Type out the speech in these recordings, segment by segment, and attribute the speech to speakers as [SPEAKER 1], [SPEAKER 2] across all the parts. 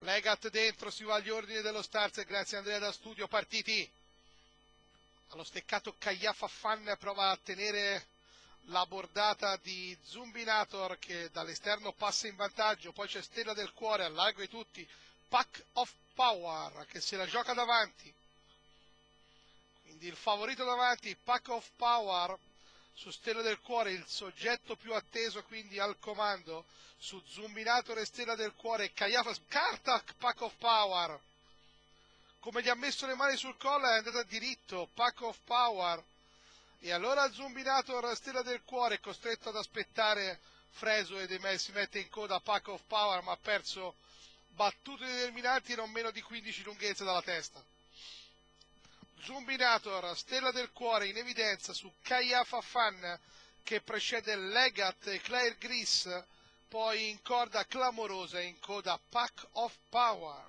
[SPEAKER 1] Legat dentro, si va agli ordini dello Stars, grazie Andrea da studio, partiti. Allo steccato Caiafa Fan prova a tenere la bordata di Zumbinator che dall'esterno passa in vantaggio, poi c'è Stella del Cuore, al largo di tutti, Pack of Power che se la gioca davanti. Quindi il favorito davanti, Pack of Power, su Stella del Cuore, il soggetto più atteso quindi al comando, su Zumbinator e Stella del Cuore, Caiafa, carta Pack of Power, come gli ha messo le mani sul collo è andata diritto, Pack of Power, e allora Zumbinator, Stella del Cuore, è costretto ad aspettare Freso ed si mette in coda Pack of Power, ma ha perso battute determinanti e non meno di 15 lunghezze dalla testa. Zumbinator, Stella del Cuore in evidenza su Caiafa Fan che precede Legat e Claire Gris, poi in corda Clamorosa e in coda Pack of Power.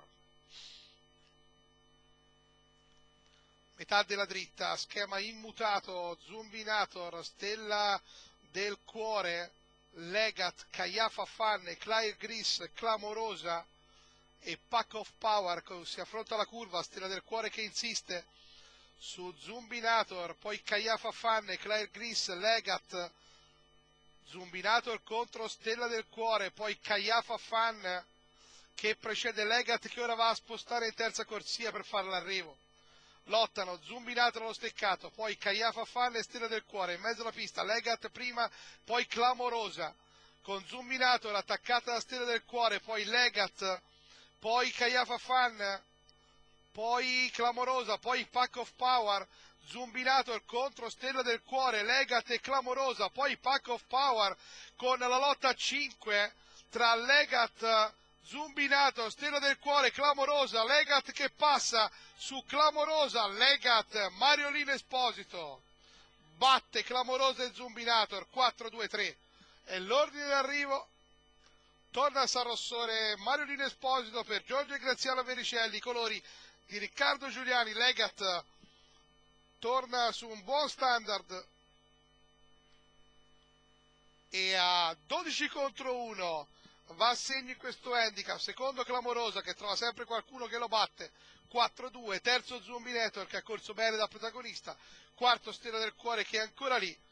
[SPEAKER 1] Metà della dritta, schema immutato, Zumbinator, Stella del Cuore, Legat, Caiafa Fan e Claire Gris, Clamorosa e Pack of Power, si affronta la curva, Stella del Cuore che insiste su Zumbinator, poi Caiafa Fan e Claire Gris, Legat, Zumbinator contro Stella del Cuore, poi Caiafa Fan che precede Legat che ora va a spostare in terza corsia per fare l'arrivo. Lottano Zumbinator allo steccato, poi Caiafa Fan e Stella del Cuore, in mezzo alla pista, Legat prima, poi Clamorosa, con Zumbinator attaccata da Stella del Cuore, poi Legat, poi Caiafa Fan, poi Clamorosa, poi Pack of Power, Zumbinator contro Stella del Cuore, Legat e Clamorosa, poi Pack of Power con la lotta a 5 tra Legat, Zumbinator, Stella del Cuore, Clamorosa, Legat che passa su Clamorosa, Legat, Mariolina Esposito, batte Clamorosa e Zumbinator, 4-2-3, e l'ordine d'arrivo. Torna a San Rossore Mariolina Esposito per Giorgio e Graziano Vericelli, colori di Riccardo Giuliani. Legat torna su un buon standard e a 12 contro 1 va a segno in questo handicap. Secondo Clamorosa che trova sempre qualcuno che lo batte, 4-2, terzo Zumbinator che ha corso bene da protagonista, quarto Stella del Cuore che è ancora lì,